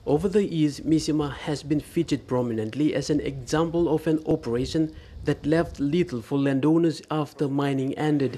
Over the years, Misima has been featured prominently as an example of an operation that left little for landowners after mining ended.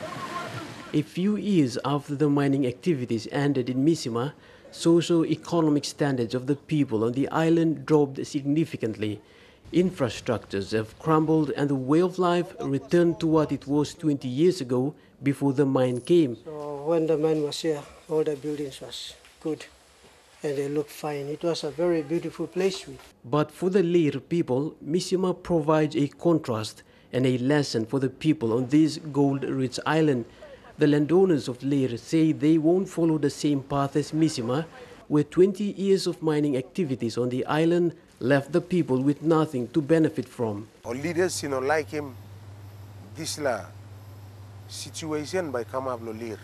A few years after the mining activities ended in Misima, socio-economic standards of the people on the island dropped significantly. Infrastructures have crumbled and the way of life returned to what it was 20 years ago before the mine came. So when the mine was here, all the buildings was good and they looked fine. It was a very beautiful place. But for the Lihir people, Misima provides a contrast and a lesson for the people on this gold-rich island. The landowners of Lihir say they won't follow the same path as Misima, where 20 years of mining activities on the island left the people with nothing to benefit from. Our leaders, like him, this la situation by come up Lihir.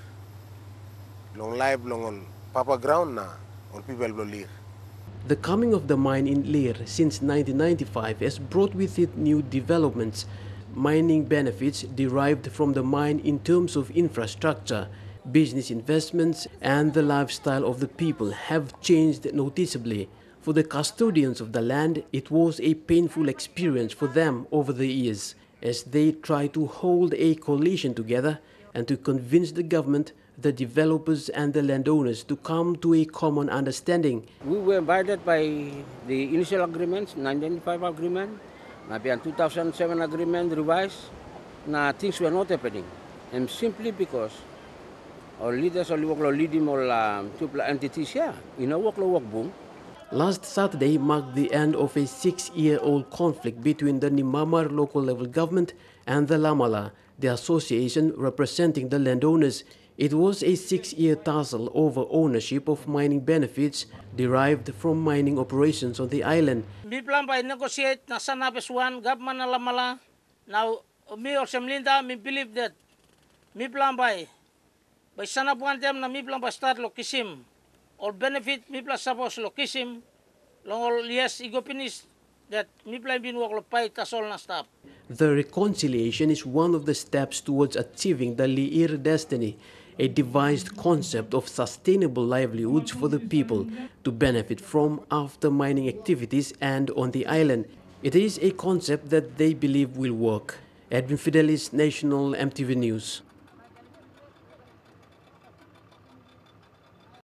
Long life, long on Papa ground na, on people Lihir. The coming of the mine in Lihir since 1995 has brought with it new developments. Mining benefits derived from the mine in terms of infrastructure, business investments, and the lifestyle of the people have changed noticeably. For the custodians of the land, it was a painful experience for them over the years, as they try to hold a coalition together and to convince the government, the developers and the landowners to come to a common understanding. We were invited by the initial agreements, 1995 agreement, maybe a 2007 agreement revised. Now things were not happening, and simply because our leaders only work leading all two entities here. Work boom. Last Saturday marked the end of a 6-year-old conflict between the Nimamar local level government and the Lamala, the association representing the landowners. It was a 6-year tussle over ownership of mining benefits derived from mining operations on the island. We plan by negotiate na sana one government na Lamala. Now me or Semlinda, me believe that me plan by sana buwan them na me plan by start lokisim. Or benefit me plus suppose lokisim. Long all yes ego finish that me plan bin work lopay tasol na stop. The reconciliation is one of the steps towards achieving the Lihir destiny, a devised concept of sustainable livelihoods for the people to benefit from after mining activities and on the island. It is a concept that they believe will work. Edwin Fidelis, National EMTV News.